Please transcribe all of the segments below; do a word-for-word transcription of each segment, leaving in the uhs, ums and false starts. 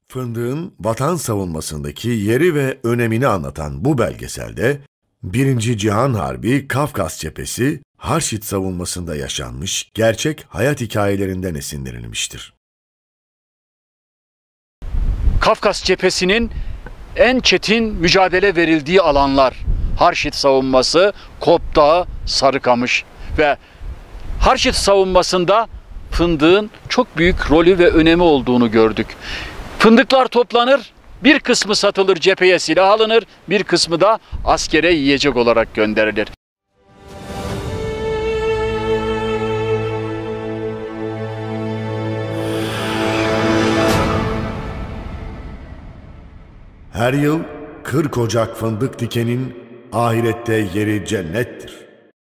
Fındığın vatan savunmasındaki yeri ve önemini anlatan bu belgeselde, Birinci Cihan Harbi Kafkas Cephesi, Harşit savunmasında yaşanmış gerçek hayat hikayelerinden esinlenilmiştir. Kafkas Cephesi'nin en çetin mücadele verildiği alanlar, Harşit savunması, Kop Dağı, Sarıkamış ve Harşit savunmasında fındığın çok büyük rolü ve önemi olduğunu gördük. Fındıklar toplanır, bir kısmı satılır, cepheye silah alınır, bir kısmı da askere yiyecek olarak gönderilir. Her yıl kırk Ocak fındık dikenin ahirette yeri cennettir.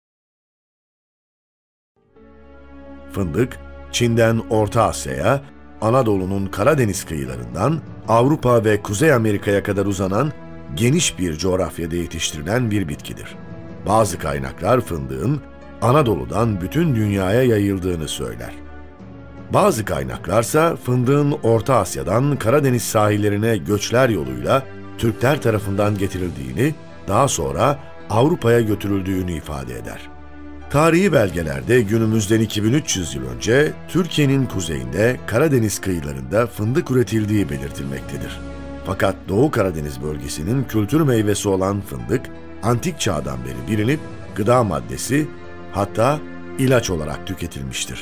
Fındık, Çin'den Orta Asya'ya, Anadolu'nun Karadeniz kıyılarından Avrupa ve Kuzey Amerika'ya kadar uzanan geniş bir coğrafyada yetiştirilen bir bitkidir. Bazı kaynaklar fındığın Anadolu'dan bütün dünyaya yayıldığını söyler. Bazı kaynaklarsa fındığın Orta Asya'dan Karadeniz sahillerine göçler yoluyla Türkler tarafından getirildiğini, daha sonra Avrupa'ya götürüldüğünü ifade eder. Tarihi belgelerde günümüzden iki bin üç yüz yıl önce Türkiye'nin kuzeyinde Karadeniz kıyılarında fındık üretildiği belirtilmektedir. Fakat Doğu Karadeniz bölgesinin kültür meyvesi olan fındık, antik çağdan beri bilinip gıda maddesi, hatta ilaç olarak tüketilmiştir.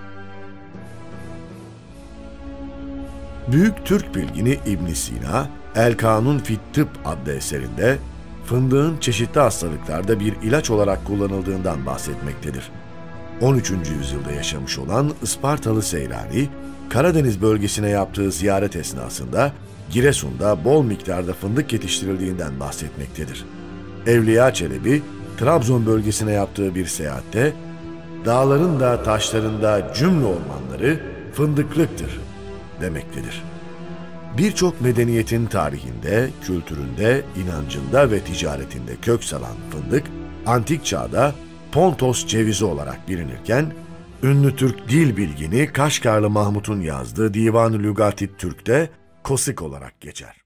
Büyük Türk bilgini İbn Sina, El Kanun fit Tıp adlı eserinde fındığın çeşitli hastalıklarda bir ilaç olarak kullanıldığından bahsetmektedir. on üçüncü yüzyılda yaşamış olan Ispartalı Seyrani, Karadeniz bölgesine yaptığı ziyaret esnasında Giresun'da bol miktarda fındık yetiştirildiğinden bahsetmektedir. Evliya Çelebi, Trabzon bölgesine yaptığı bir seyahatte, "Dağların da taşların da cümle ormanları fındıklıktır" demektedir. Birçok medeniyetin tarihinde, kültüründe, inancında ve ticaretinde kök salan fındık, antik çağda Pontos cevizi olarak bilinirken, ünlü Türk dil bilgini Kaşgarlı Mahmut'un yazdığı Divan-ı Lügat-i Türk'te kosik olarak geçer.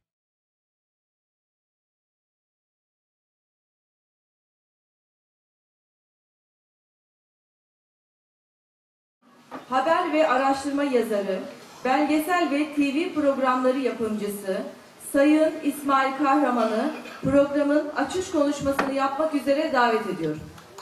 Haber ve araştırma yazarı, belgesel ve T V programları yapımcısı Sayın İsmail Kahraman'ı programın açış konuşmasını yapmak üzere davet ediyorum.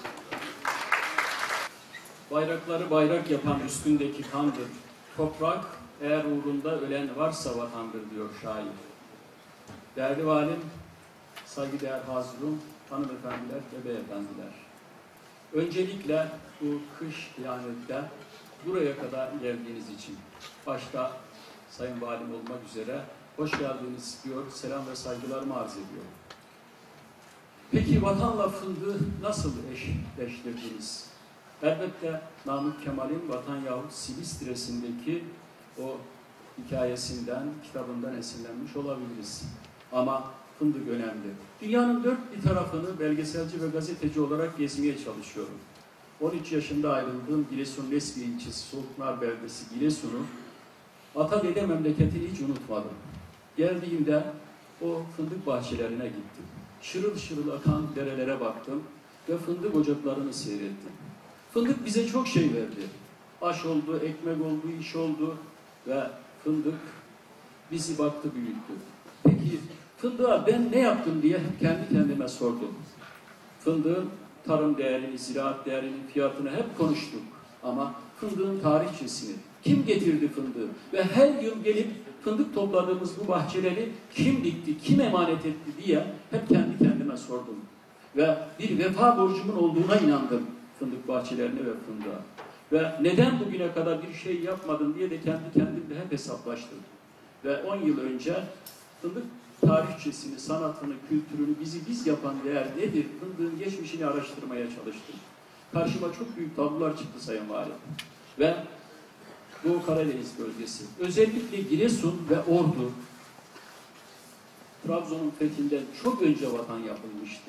Bayrakları bayrak yapan üstündeki kandır. Toprak eğer uğrunda ölen varsa vatandır diyor şair. Değerli valim, saygıdeğer hazirum, hanımefendiler ve beyefendiler. Öncelikle bu kış kıyamette buraya kadar geldiğiniz için başta Sayın Valim olmak üzere hoş geldiniz diyor, selam ve saygılarımı arz ediyorum. Peki vatanla fındığı nasıl eşleştirdiniz? Elbette Namık Kemal'in Vatan yahut Silistres'indeki o hikayesinden, kitabından esinlenmiş olabiliriz. Ama fındık önemli. Dünyanın dört bir tarafını belgeselci ve gazeteci olarak gezmeye çalışıyorum. on üç yaşında ayrıldığım Giresun Lesbiye ilçesi Soğukpınar beldesi Giresun'u, ata dede memleketini hiç unutmadım. Geldiğimde o fındık bahçelerine gittim. Şırıl şırıl akan derelere baktım ve fındık ocaklarını seyrettim. Fındık bize çok şey verdi. Aş oldu, ekmek oldu, iş oldu ve fındık bizi baktı, büyüttü. Peki fındığa ben ne yaptım diye kendi kendime sordum. Fındığın tarım değerini, ziraat değerini, fiyatını hep konuştuk. Ama fındığın tarihçesini, kim getirdi fındığı ve her yıl gelip fındık topladığımız bu bahçeleri kim dikti, kim emanet etti diye hep kendi kendime sordum. Ve bir vefa borcumun olduğuna inandım fındık bahçelerine ve fındığa. Ve neden bugüne kadar bir şey yapmadım diye de kendi kendimle hep hesaplaştım. Ve on yıl önce fındık tarihçesini, sanatını, kültürünü, bizi biz yapan değer nedir? Fındığın geçmişini araştırmaya çalıştım. Karşıma çok büyük tablolar çıktı Sayın Valim. Ve Doğu Karadeniz bölgesi, özellikle Giresun ve Ordu, Trabzon'un fethinden çok önce vatan yapılmıştı.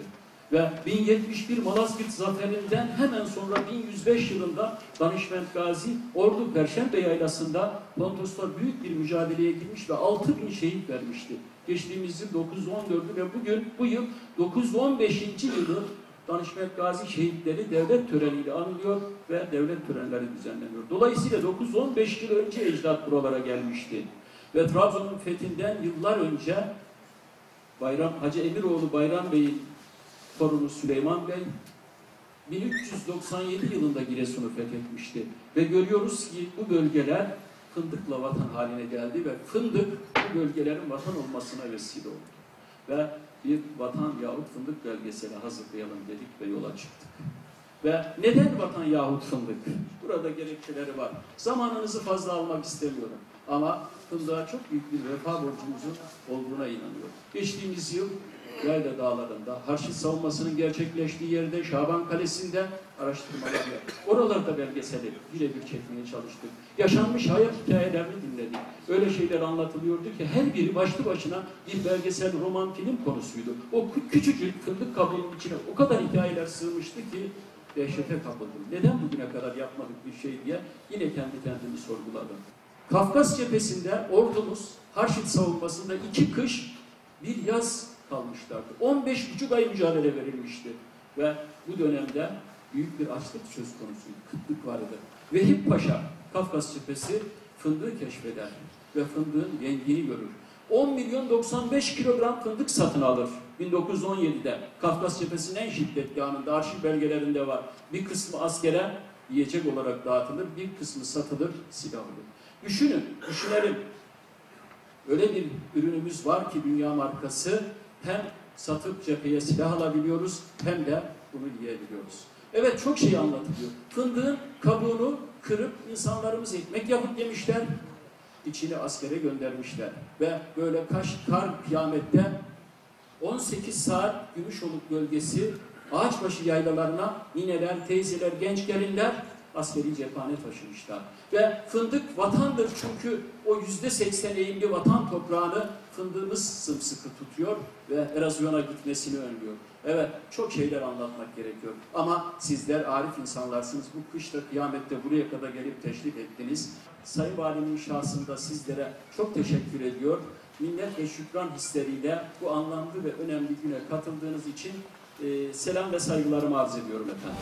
Ve bin yetmiş bir Malazgirt zaferinden hemen sonra bin yüz beş yılında Danişment Gazi Ordu Perşembe Yaylası'nda Pontoslar büyük bir mücadeleye girmiş ve altı bin şehit vermişti. Geçtiğimiz yıl dokuz yüz on dördü ve bugün bu yıl dokuz yüz on beşinci yılı Danişment Gazi şehitleri devlet töreniyle anılıyor ve devlet törenleri düzenleniyor. Dolayısıyla dokuz yüz on beş yıl önce ecdat buralara gelmişti. Ve Trabzon'un fethinden yıllar önce Bayram, Hacı Emiroğlu Bayram Bey'in torunu Süleyman Bey bin üç yüz doksan yedi yılında Giresun'u fethetmişti. Ve görüyoruz ki bu bölgeler fındıkla vatan haline geldi ve fındık bu bölgelerin vatan olmasına vesile oldu. Ve bir vatan yahut fındık belgeseli hazırlayalım dedik ve yola çıktık. Ve neden vatan yahut fındık? Burada gerekçeleri var. Zamanınızı fazla almak istemiyorum. Ama fındığa çok büyük bir vefa borcumuzun olduğuna inanıyorum. Geçtiğimiz yıl Yayla Dağları'nda, Harçit savunmasının gerçekleştiği yerde, Şaban Kalesi'nde araştırmalar yaptık. Oralarda belgeseli birebir çekmeye çalıştık. Yaşanmış hayat hikayelerini dinledik. Öyle şeyler anlatılıyordu ki her biri başlı başına bir belgesel, roman, film konusuydu. O küçücük fındık kabuğunun içine o kadar hikayeler sığmıştı ki dehşete kapıldım. Neden bugüne kadar yapmadık bir şey diye yine kendi kendimi sorguladım. Kafkas cephesinde ordumuz Harçit savunmasında iki kış bir yaz kalmışlardı. on beş buçuk ay mücadele verilmişti. Ve bu dönemde büyük bir açlık söz konusuydu. Kıtlık vardı. Vehip Paşa, Kafkas cephesi fındığı keşfeder ve fındığın rengini görür. on milyon doksan beş kilogram fındık satın alır bin dokuz yüz on yedide. Kafkas cephesinin en şiddetli anında arşiv belgelerinde var. Bir kısmı askere yiyecek olarak dağıtılır, bir kısmı satılır, silah olur. Düşünün, düşünelim. Öyle bir ürünümüz var ki dünya markası, hem satıp cepheye silah alabiliyoruz hem de bunu yiyebiliyoruz. Evet, çok şey anlatılıyor. Fındığın kabuğunu kırıp insanlarımız ekmek yapıp yemişler. İçini askere göndermişler. Ve böyle kaş, kar kıyamette on sekiz saat Gümüşoluk bölgesi ağaçbaşı yaylalarına nineler, teyzeler, genç gelinler askeri cephane taşımışlar. Ve fındık vatandır çünkü o yüzde seksen eğimli vatan toprağını fındığımız sımsıkı tutuyor ve erozyona gitmesini önlüyor. Evet, çok şeyler anlatmak gerekiyor. Ama sizler arif insanlarsınız. Bu kışta, kıyamette buraya kadar gelip teşrif ettiniz. Sayın Valimin şahsında sizlere çok teşekkür ediyor. Minnet ve şükran hisleriyle bu anlamlı ve önemli güne katıldığınız için e, selam ve saygılarımı arz ediyorum efendim.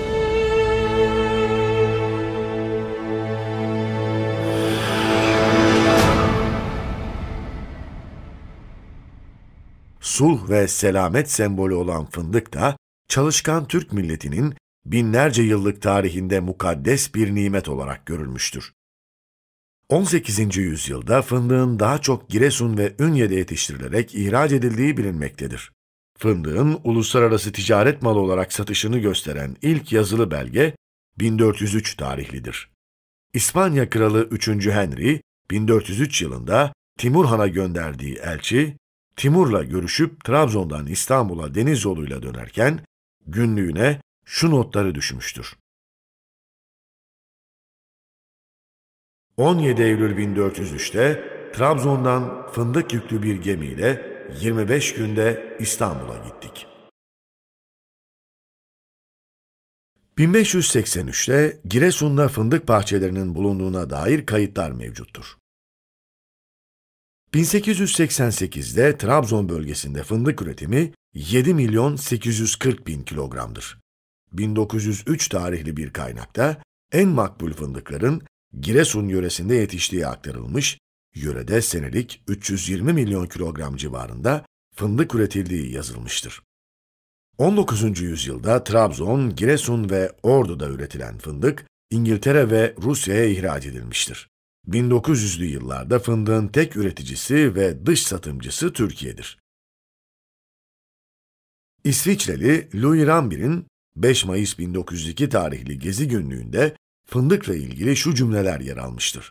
Sulh ve selamet sembolü olan fındık da çalışkan Türk milletinin binlerce yıllık tarihinde mukaddes bir nimet olarak görülmüştür. on sekizinci yüzyılda fındığın daha çok Giresun ve Ünye'de yetiştirilerek ihraç edildiği bilinmektedir. Fındığın uluslararası ticaret malı olarak satışını gösteren ilk yazılı belge bin dört yüz üç tarihlidir. İspanya Kralı üçüncü Henry, bin dört yüz üç yılında Timur Han'a gönderdiği elçi, Timur'la görüşüp Trabzon'dan İstanbul'a deniz yoluyla dönerken günlüğüne şu notları düşmüştür. on yedi Eylül bin dört yüz üçte Trabzon'dan fındık yüklü bir gemiyle yirmi beş günde İstanbul'a gittik. bin beş yüz seksen üçte Giresun'da fındık bahçelerinin bulunduğuna dair kayıtlar mevcuttur. bin sekiz yüz seksen sekizde Trabzon bölgesinde fındık üretimi yedi milyon sekiz yüz kırk bin kilogramdır. bin dokuz yüz üç tarihli bir kaynakta en makbul fındıkların Giresun yöresinde yetiştiği aktarılmış, yörede senelik üç yüz yirmi milyon kilogram civarında fındık üretildiği yazılmıştır. on dokuzuncu yüzyılda Trabzon, Giresun ve Ordu'da üretilen fındık İngiltere ve Rusya'ya ihraç edilmiştir. bin dokuz yüzlü yıllarda fındığın tek üreticisi ve dış satımcısı Türkiye'dir. İsviçreli Louis Rambir'in beş Mayıs bin dokuz yüz iki tarihli Gezi Günlüğü'nde fındıkla ilgili şu cümleler yer almıştır.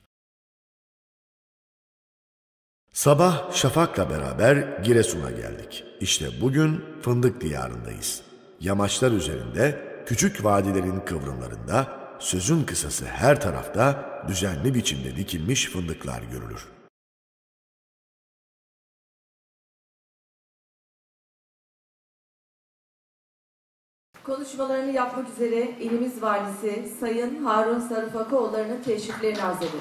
Sabah şafakla beraber Giresun'a geldik. İşte bugün fındık diyarındayız. Yamaçlar üzerinde, küçük vadilerin kıvrımlarında, sözün kısası her tarafta düzenli biçimde dikilmiş fındıklar görülür. konuşmalarını yapmak üzere ilimiz valisi Sayın Harun Sarıfakoğulları'nın teşriflerini arz ederim.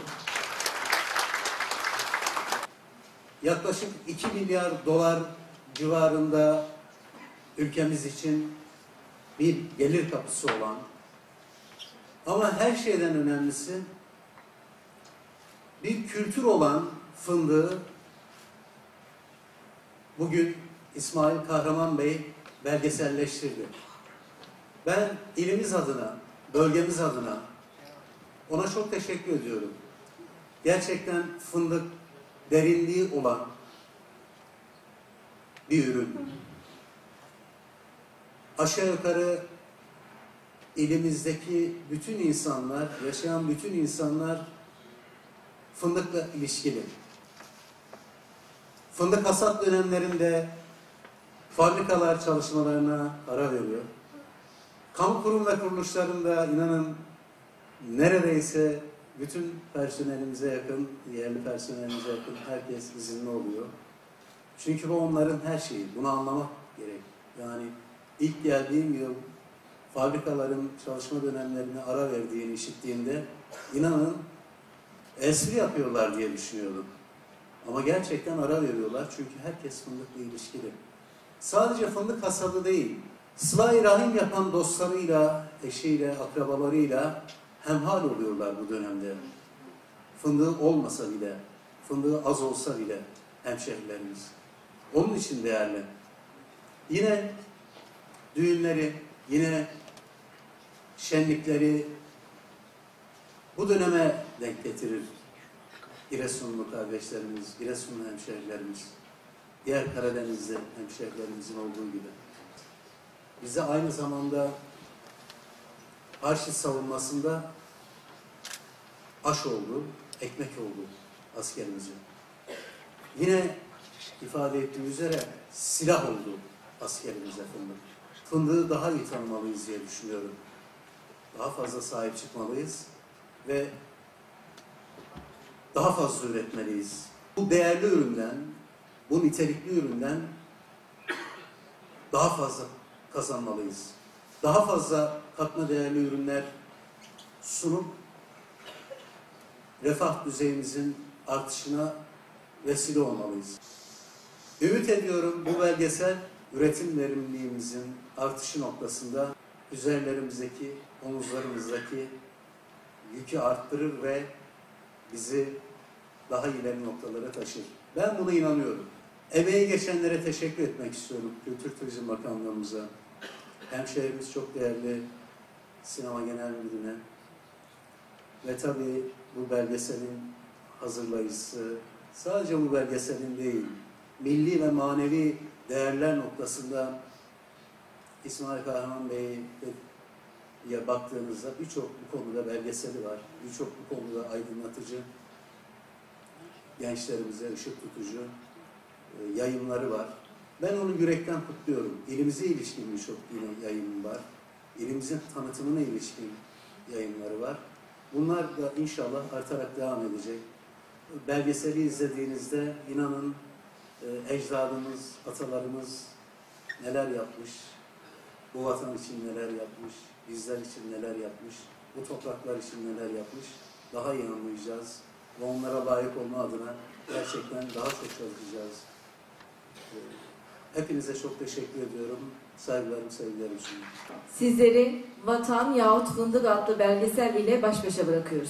Yaklaşık iki milyar dolar civarında ülkemiz için bir gelir kapısı olan ama her şeyden önemlisi bir kültür olan fındığı bugün İsmail Kahraman Bey belgeselleştirdi. Ben ilimiz adına, bölgemiz adına ona çok teşekkür ediyorum. Gerçekten fındık derinliği olan bir ürün. Aşağı yukarı ilimizdeki bütün insanlar, yaşayan bütün insanlar fındıkla ilişkili. Fındık hasat dönemlerinde fabrikalar çalışmalarına ara veriyor. Kamu kurum ve kuruluşlarında inanın neredeyse bütün personelimize yakın, yerli personelimize yakın herkes izinli oluyor. Çünkü bu onların her şeyi. Bunu anlamak gerek. Yani ilk geldiğim yıl fabrikaların çalışma dönemlerine ara verdiğini işittiğimde inanın espri yapıyorlar diye düşünüyordum. Ama gerçekten ara veriyorlar çünkü herkes fındıkla ilişkili. Sadece fındık hasadı değil, sıla-i rahim yapan dostlarıyla, eşiyle, akrabalarıyla hemhal oluyorlar bu dönemde. Fındığı olmasa bile, fındığı az olsa bile hemşehrilerimiz. Onun için değerli. Yine düğünleri, yine şenlikleri bu döneme denk getirir Giresunlu kardeşlerimiz, Giresunlu hemşehrilerimiz, diğer Karadenizli hemşehrilerimizin olduğu gibi. Bize aynı zamanda Harşit savunmasında aş oldu, ekmek oldu askerimizin. Yine ifade ettiği üzere silah oldu askerimize fındık. Fındığı daha iyi tanımalıyız diye düşünüyorum. Daha fazla sahip çıkmalıyız ve daha fazla üretmeliyiz. Bu değerli üründen, bu nitelikli üründen daha fazla kazanmalıyız. Daha fazla katma değerli ürünler sunup refah düzeyimizin artışına vesile olmalıyız. Ümit ediyorum bu belgesel üretim verimliliğimizin artışı noktasında üzerlerimizdeki, omuzlarımızdaki yükü arttırır ve bizi daha ileri noktalara taşır. Ben buna inanıyorum. Emeği geçenlere teşekkür etmek istiyorum. Kültür Turizm Bakanlığımıza, hemşehrimiz çok değerli Sinema Genel Müdürü'ne ve tabii bu belgeselin hazırlayıcısı, sadece bu belgeselin değil, milli ve manevi değerler noktasında İsmail Kahraman Bey'e baktığınızda birçok bu konuda belgeseli var, birçok bu konuda aydınlatıcı, gençlerimize ışık tutucu e, yayınları var. Ben onu yürekten kutluyorum. İlimize ilişkin birçok yayın var. İlimizin tanıtımına ilişkin yayınları var. Bunlar da inşallah artarak devam edecek. Belgeseli izlediğinizde inanın e, ecdadımız, atalarımız neler yapmış, bu vatan için neler yapmış, bizler için neler yapmış, bu topraklar için neler yapmış daha iyi anlayacağız. Ve onlara layık olma adına gerçekten daha çok çalışacağız. Hepinize çok teşekkür ediyorum. Saygılarım, sevgilerim sunuyorum. Sizleri Vatan yahut Fındık adlı belgesel ile baş başa bırakıyoruz.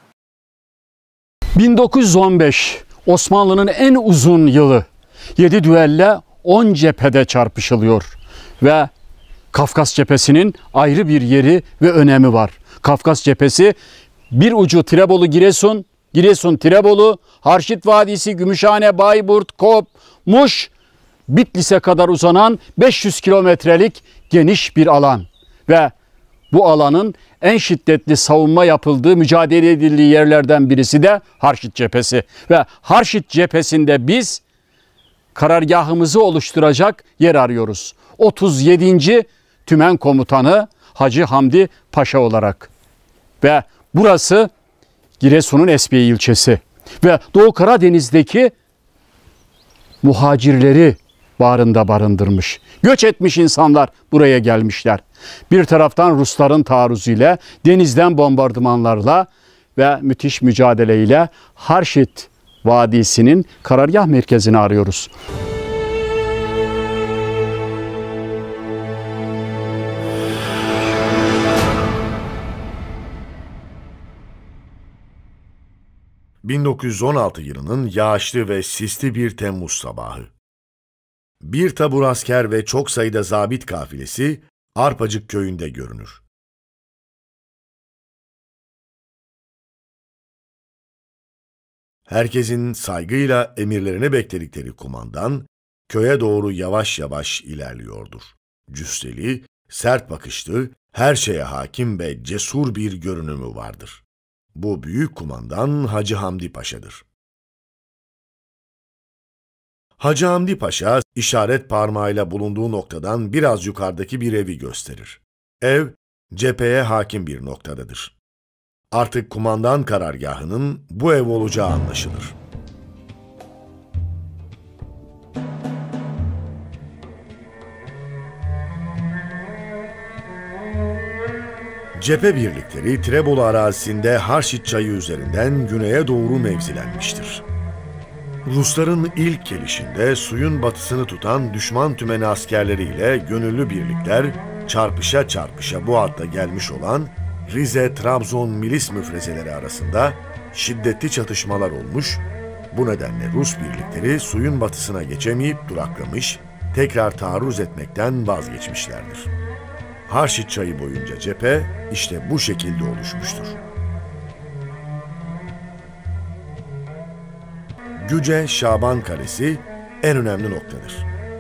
bin dokuz yüz on beş Osmanlı'nın en uzun yılı. yedi düelle on cephede çarpışılıyor ve Kafkas cephesinin ayrı bir yeri ve önemi var. Kafkas cephesi bir ucu Tirebolu Giresun, Giresun Tirebolu, Harşit Vadisi, Gümüşhane, Bayburt, Kop, Muş, Bitlis'e kadar uzanan beş yüz kilometrelik geniş bir alan ve bu alanın en şiddetli savunma yapıldığı, mücadele edildiği yerlerden birisi de Harşit cephesi ve Harşit cephesinde biz karargahımızı oluşturacak yer arıyoruz. otuz yedinci Tümen Komutanı Hacı Hamdi Paşa olarak ve burası Giresun'un Espiye ilçesi ve Doğu Karadeniz'deki muhacirleri bağrında barındırmış. Göç etmiş insanlar buraya gelmişler. Bir taraftan Rusların taarruzuyla, denizden bombardımanlarla ve müthiş mücadeleyle Harşit Vadisi'nin karargah merkezini arıyoruz. bin dokuz yüz on altı yılının yağışlı ve sisli bir Temmuz sabahı. Bir tabur asker ve çok sayıda zabit kafilesi Arpacık köyünde görünür. Herkesin saygıyla emirlerini bekledikleri kumandan, köye doğru yavaş yavaş ilerliyordur. Cüsseli, sert bakışlı, her şeye hakim ve cesur bir görünümü vardır. Bu büyük kumandan Hacı Hamdi Paşa'dır. Hacı Hamdi Paşa, işaret parmağıyla bulunduğu noktadan biraz yukarıdaki bir evi gösterir. Ev, cepheye hakim bir noktadadır. Artık kumandan karargahının bu ev olacağı anlaşılır. Cephe birlikleri Tirebolu arazisinde Harşit Çayı üzerinden güneye doğru mevzilenmiştir. Rusların ilk gelişinde suyun batısını tutan düşman tümeni askerleriyle gönüllü birlikler çarpışa çarpışa bu hatta gelmiş olan Rize-Trabzon milis müfrezeleri arasında şiddetli çatışmalar olmuş, bu nedenle Rus birlikleri suyun batısına geçemeyip duraklamış, tekrar taarruz etmekten vazgeçmişlerdir. Harşit Çayı boyunca cephe işte bu şekilde oluşmuştur. Güce Şaban Kalesi en önemli noktadır.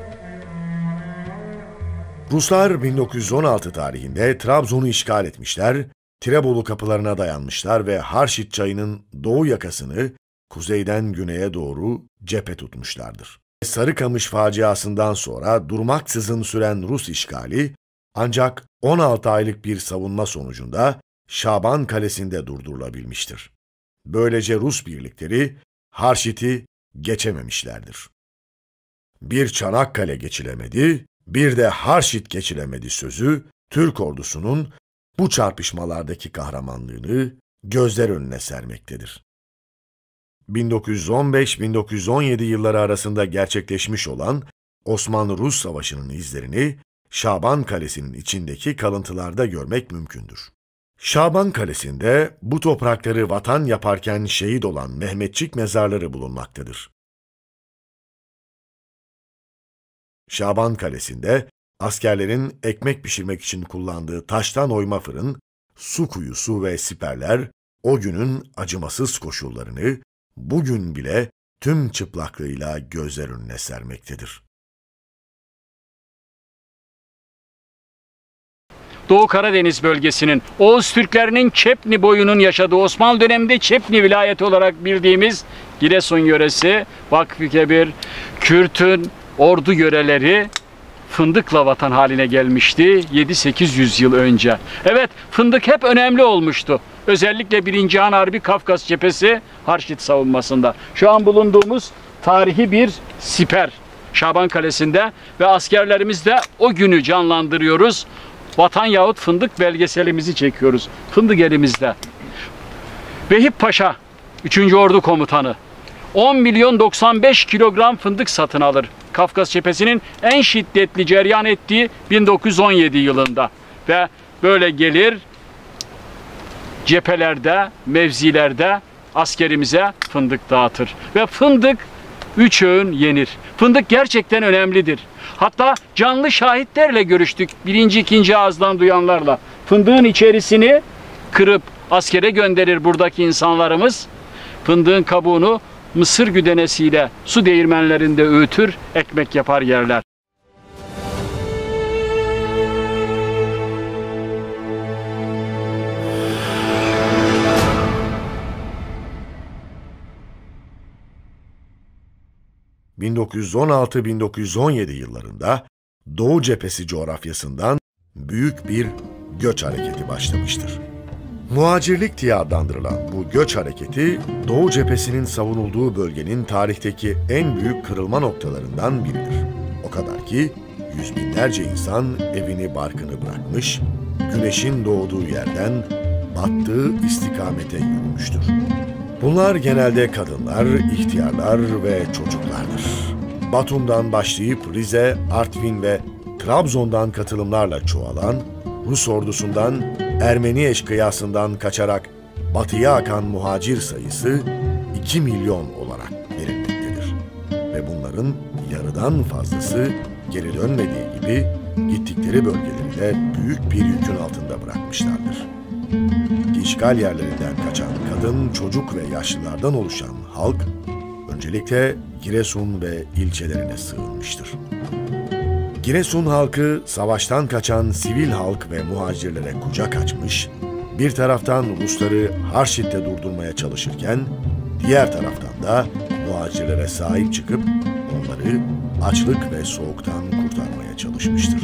Ruslar bin dokuz yüz on altı tarihinde Trabzon'u işgal etmişler, Tirebolu kapılarına dayanmışlar ve Harşit Çayı'nın doğu yakasını kuzeyden güneye doğru cephe tutmuşlardır. Sarıkamış faciasından sonra durmaksızın süren Rus işgali, ancak on altı aylık bir savunma sonucunda Şaban Kalesi'nde durdurulabilmiştir. Böylece Rus birlikleri Harşit'i geçememişlerdir. Bir Çanakkale geçilemedi, bir de Harşit geçilemedi sözü, Türk ordusunun bu çarpışmalardaki kahramanlığını gözler önüne sermektedir. bin dokuz yüz on beş bin dokuz yüz on yedi yılları arasında gerçekleşmiş olan Osmanlı-Rus Savaşı'nın izlerini Şaban Kalesi'nin içindeki kalıntılarda görmek mümkündür. Şaban Kalesi'nde bu toprakları vatan yaparken şehit olan Mehmetçik mezarları bulunmaktadır. Şaban Kalesi'nde askerlerin ekmek pişirmek için kullandığı taştan oyma fırın, su kuyusu ve siperler o günün acımasız koşullarını bugün bile tüm çıplaklığıyla gözler önüne sermektedir. Doğu Karadeniz bölgesinin, Oğuz Türklerinin Çepni boyunun yaşadığı Osmanlı döneminde Çepni vilayeti olarak bildiğimiz Giresun yöresi, Vakfıkebir, Kürt'ün Ordu yöreleri fındıkla vatan haline gelmişti yedi sekiz yüz yıl önce. Evet, fındık hep önemli olmuştu. Özellikle birinci Han Harbi Kafkas cephesi Harşit savunmasında. Şu an bulunduğumuz tarihi bir siper Şaban Kalesi'nde ve askerlerimiz de o günü canlandırıyoruz. Vatan yahut fındık belgeselimizi çekiyoruz. Fındık elimizde. Vehip Paşa, üçüncü Ordu Komutanı, on milyon doksan beş kilogram fındık satın alır. Kafkas cephesinin en şiddetli cereyan ettiği bin dokuz yüz on yedi yılında. Ve böyle gelir cephelerde, mevzilerde askerimize fındık dağıtır. Ve fındık üç öğün yenir. Fındık gerçekten önemlidir. Hatta canlı şahitlerle görüştük. Birinci, ikinci ağızdan duyanlarla. Fındığın içerisini kırıp askere gönderir buradaki insanlarımız. Fındığın kabuğunu mısır güdenesiyle su değirmenlerinde öğütür, ekmek yapar yerler. bin dokuz yüz on altı bin dokuz yüz on yedi yıllarında Doğu cephesi coğrafyasından büyük bir göç hareketi başlamıştır. Muhacirlik diye adlandırılan bu göç hareketi, Doğu cephesinin savunulduğu bölgenin tarihteki en büyük kırılma noktalarından biridir. O kadar ki yüz binlerce insan evini barkını bırakmış, güneşin doğduğu yerden battığı istikamete yürümüştür. Bunlar genelde kadınlar, ihtiyarlar ve çocuklardır. Batum'dan başlayıp Rize, Artvin ve Trabzon'dan katılımlarla çoğalan, Rus ordusundan, Ermeni eşkıyasından kaçarak batıya akan muhacir sayısı iki milyon olarak verilmektedir. Ve bunların yarıdan fazlası geri dönmediği gibi gittikleri bölgeleri de büyük bir yükün altında bırakmışlardır. İşgal yerlerinden kaçan kadın, çocuk ve yaşlılardan oluşan halk, öncelikle Giresun ve ilçelerine sığınmıştır. Giresun halkı, savaştan kaçan sivil halk ve muhacirlere kucak açmış, bir taraftan Rusları Harşit'te durdurmaya çalışırken, diğer taraftan da muhacirlere sahip çıkıp onları açlık ve soğuktan kurtarmaya çalışmıştır.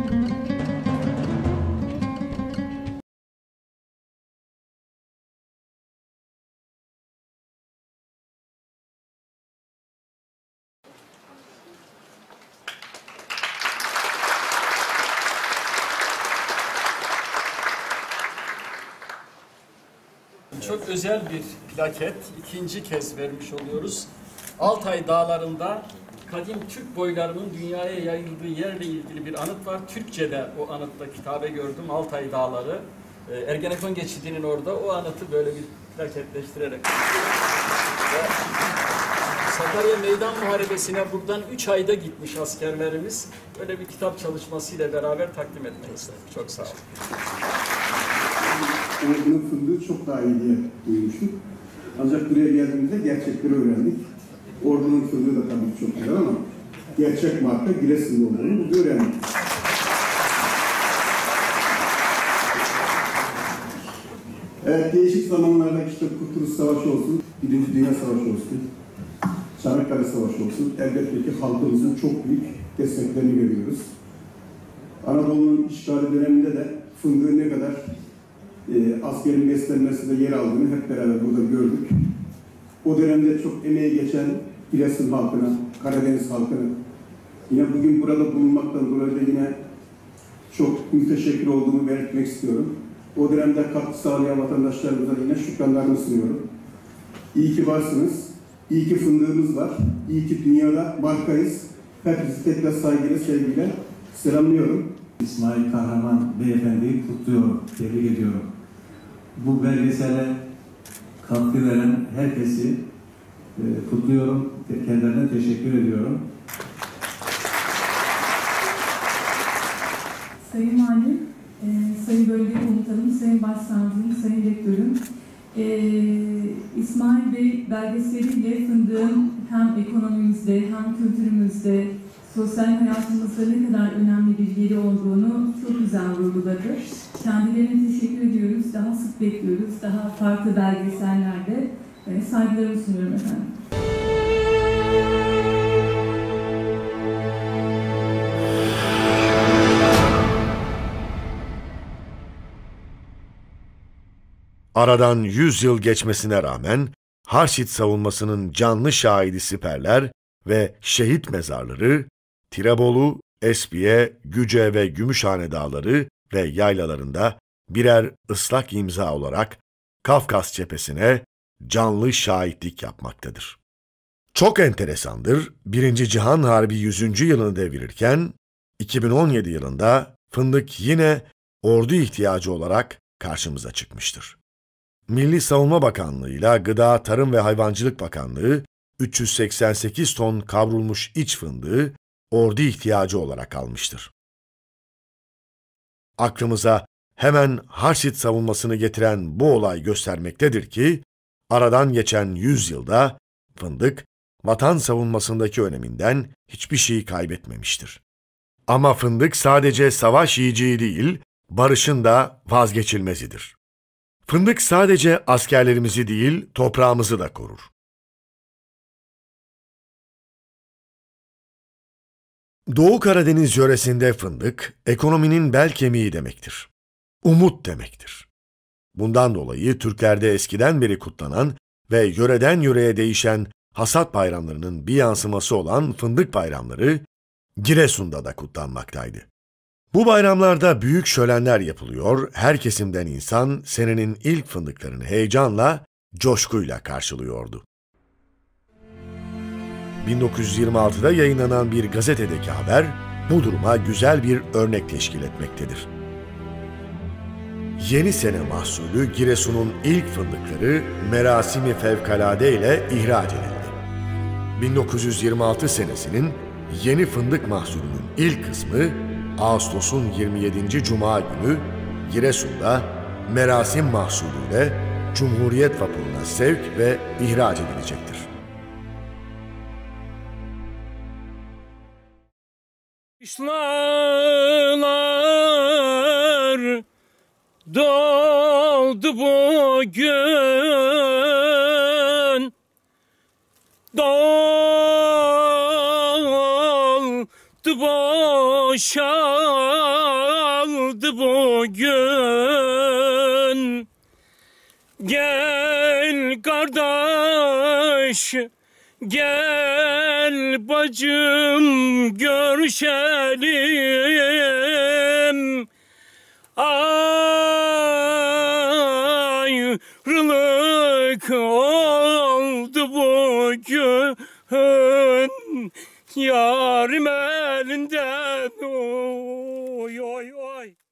Çok özel bir plaket, ikinci kez vermiş oluyoruz. Altay Dağları'nda kadim Türk boylarının dünyaya yayıldığı yerle ilgili bir anıt var. Türkçe'de o anıtta kitabe gördüm, Altay Dağları. Ergenekon geçidinin orada o anıtı böyle bir plaketleştirerek. Ve Sakarya Meydan Muharebesi'ne buradan üç ayda gitmiş askerlerimiz. Böyle bir kitap çalışmasıyla beraber takdim etmek istedim. Çok sağ olun. Ordunun fındığı çok daha iyi diye duymuştuk. Ancak buraya geldiğimizde gerçekleri öğrendik. Ordunun fındığı da tabii çok güzel ama gerçek marka Giresun'da olduğunu burada öğrendik. Evet, değişik zamanlarda işte Kurtuluş Savaşı olsun, Birinci Dünya Savaşı olsun, Çanakkale Savaşı olsun, elbette ki halkımızın çok büyük desteklerini görüyoruz. Anadolu'nun işgali döneminde de fındığı ne kadar E, askerin beslenmesinde yer aldığını hep beraber burada gördük. O dönemde çok emeği geçen Giresun halkına, Karadeniz halkına, yine bugün burada bulunmaktan dolayı da yine çok müteşekkir olduğumu belirtmek istiyorum. O dönemde katkı sağlayan vatandaşlarımıza yine şükranlarımı sunuyorum. İyi ki varsınız, iyi ki fındığımız var, iyi ki dünyada markayız. Hepinizi tekrar saygıyla, sevgiyle selamlıyorum. İsmail Kahraman Beyefendi'yi kutluyorum, tebrik ediyorum. Bu belgesele katkı veren herkesi e, kutluyorum, kendilerine teşekkür ediyorum. Sayın Valim, e, Sayın Bölge Komutanım, Sayın Başsavcım, Sayın Rektörüm, e, İsmail Bey belgeseliyle fındığın hem ekonomimizde hem kültürümüzde, sosyal hayatımızda ne kadar önemli bir yeri olduğunu çok güzel vurguladı. Kendilerine teşekkür ediyoruz. Daha sık bekliyoruz. Daha farklı belgesellerde e, saygılarımı sunuyorum efendim. Aradan yüz yıl geçmesine rağmen Harşit savunmasının canlı şahidi siperler ve şehit mezarları, Tirebolu, Espiye, Güce ve Gümüşhane dağları ve yaylalarında birer ıslak imza olarak Kafkas cephesine canlı şahitlik yapmaktadır. Çok enteresandır, Birinci Cihan Harbi yüzüncü yılını devirirken, iki bin on yedi yılında fındık yine ordu ihtiyacı olarak karşımıza çıkmıştır. Milli Savunma Bakanlığı ile Gıda, Tarım ve Hayvancılık Bakanlığı, üç yüz seksen sekiz ton kavrulmuş iç fındığı ordu ihtiyacı olarak almıştır. Aklımıza hemen Harşit savunmasını getiren bu olay göstermektedir ki, aradan geçen yüz yılda fındık, vatan savunmasındaki öneminden hiçbir şey kaybetmemiştir. Ama fındık sadece savaş yiyeceği değil, barışın da vazgeçilmezidir. Fındık sadece askerlerimizi değil, toprağımızı da korur. Doğu Karadeniz yöresinde fındık, ekonominin bel kemiği demektir. Umut demektir. Bundan dolayı Türklerde eskiden beri kutlanan ve yöreden yöreye değişen hasat bayramlarının bir yansıması olan fındık bayramları, Giresun'da da kutlanmaktaydı. Bu bayramlarda büyük şölenler yapılıyor, her kesimden insan senenin ilk fındıklarını heyecanla, coşkuyla karşılıyordu. bin dokuz yüz yirmi altıda yayınlanan bir gazetedeki haber, bu duruma güzel bir örnek teşkil etmektedir. Yeni sene mahsulü Giresun'un ilk fındıkları merasimi fevkalade ile ihraç edildi. bin dokuz yüz yirmi altı senesinin yeni fındık mahsulünün ilk kısmı Ağustos'un yirmi yedinci Cuma günü Giresun'da merasim mahsulüyle Cumhuriyet vapuruna sevk ve ihraç edilecektir. Kışlalar doldu bugün, doldu boşaldı bugün. Gel kardeş, gel bacım görüşelim. Ayrılık oldu bugün, yarim elinden, oy oy oy.